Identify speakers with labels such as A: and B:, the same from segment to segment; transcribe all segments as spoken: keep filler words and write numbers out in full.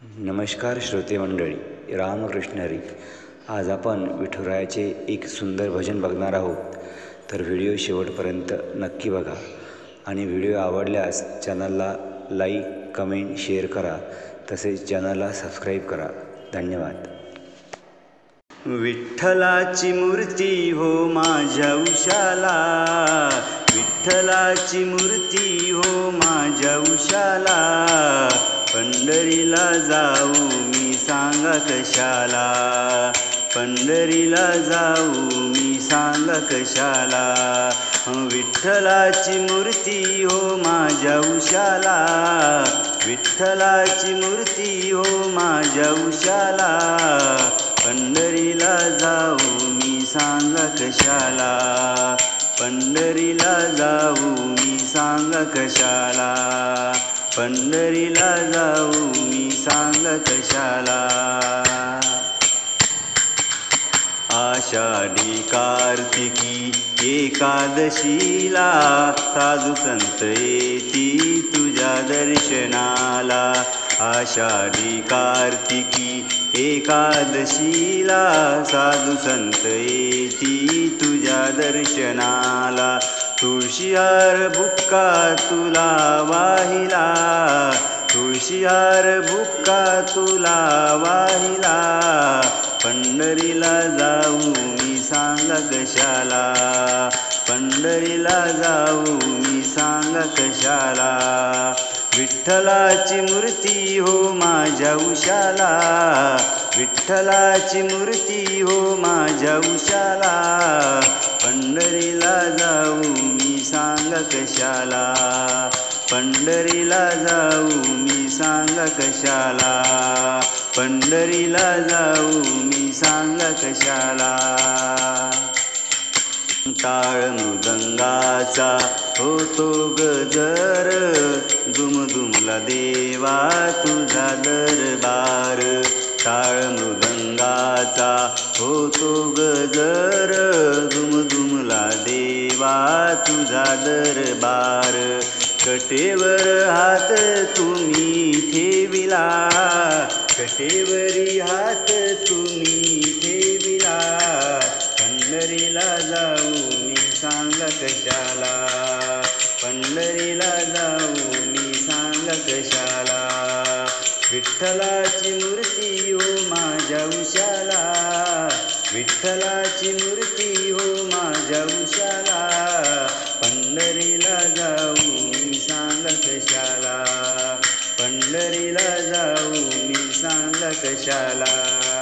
A: नमस्कार श्रोते मंडळी, रामकृष्ण हरी. आज आपण विठुरायाचे एक सुंदर भजन बघणार आहोत. तर व्हिडिओ शेवटपर्यंत नक्की बघा आणि व्हिडिओ आवडल्यास चॅनलला लाईक, कमेंट, शेअर करा. तसेच चॅनलला सबस्क्राईब करा. धन्यवाद.
B: विठ्ठलाची मूर्ती हो माझ्या उशाला, विठ्ठलाची मूर्ती हो माझ्या उशाला. पंढरीला जाऊ मी सांगा कशाला, पंढरीला जाऊ मी सांगा कशाला. विठ्ठलाची मूर्ती हो माझ्या उशाला, विठ्ठलाची मूर्ती हो माझ्या उशाला. पंढरीला जाऊ मी सांगा कशाला, पंढरीला जाऊ मी सांगा कशाला. पंढरीला जाऊ मी सांगा कशाला. आषाढी कार्तिकी एकादशीला साधू संत येती तुझ्या दर्शनाला. आषाढी कार्तिकी एकादशीला साधू संत येती तुझ्या दर्शनाला. तुळशीहार बुक्का तुला वाहिला, तुळशीहार बुक्का तुला वाहिला. पंढरीला जाऊ मी सांगा कशाला, पंढरीला जाऊ मी सांगा कशाला. विठ्ठलाची मूर्ती हो माझ्या उशाला, विठ्ठलाची मूर्ती हो माझ्या उशाला. पंढरीला जाऊ मी सांगा कशाला, पंढरीला जाऊ मी सांगा कशाला. पंढरीला जाऊ मी सांगा कशाला. टाळ मृदंगाचा होतो गजर, दुमदुमला देवा तुझा दरबार. टाळ मृदंगाचा होतो गजर, दुमदुमला देवा तुझा दरबार. कटेवर हात तुम्ही ठेविला, कटेवरी हात तुम्ही ठेविला. पंढरीला जाऊ मी सांगा कशाला, पंढरीला जाऊ मी सांगा कशाला. विठ्ठलाची मूर्ती हो माझ्या उशाला, विठ्ठलाची मूर्ती हो माझ्या उशाला. पंढरीला जाऊ मी सांगा कशाला, पंढरीला जाऊ मी सांगा कशाला.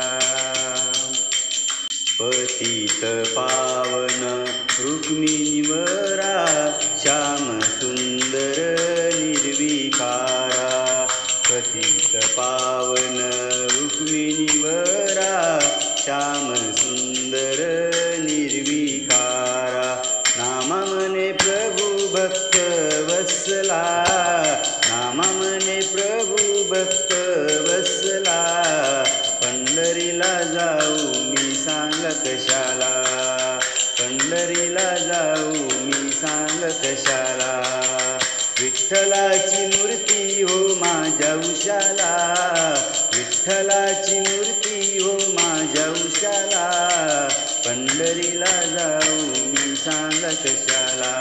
B: पतित पावन रुक्मिणीवरा श्याम सुंदर निर्विकारा. पतित पावन रुक्मिणीवरा श्याम सुंदर निर्विकारा. नामा मने प्रभु भक्त वत्सला, नामा मने प्रभु भक्त वत्सला. पंढरीला जाऊ मी सांगा कशाला, पंढरीला जाऊ मी सांगा कशाला. विठ्ठलाची मूर्ती हो माझ्या उशाला, विठ्ठलाची मूर्ती हो माझ्या उशाला. पंढरीला जाऊ मी सांगा कशाला,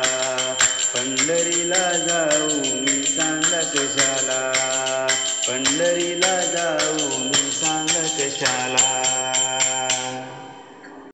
B: पंढरीला जाऊ मी सांगा कशाला. पंढरीला